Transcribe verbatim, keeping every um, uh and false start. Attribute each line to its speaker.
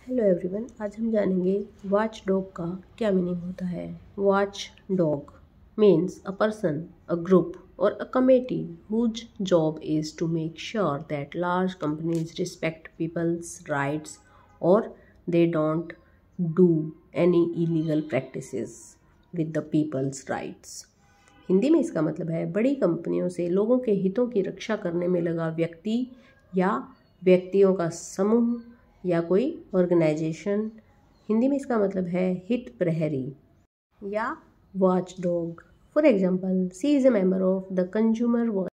Speaker 1: Hello everyone, आज हम जानेंगे वॉच डॉग का क्या मीनिंग होता है। Watch dog means a person, a group or a committee whose job is to make sure that large companies respect people's rights or they don't do any illegal practices with the people's rights। Hindi में इसका मतलब है बड़ी कंपनियों से लोगों के हितों की रक्षा करने में लगा व्यक्ति या व्यक्तियों का समूह या कोई ऑर्गेनाइजेशन। हिंदी में इसका मतलब है हित प्रहरी या watch dog. For example, she is a member of the consumer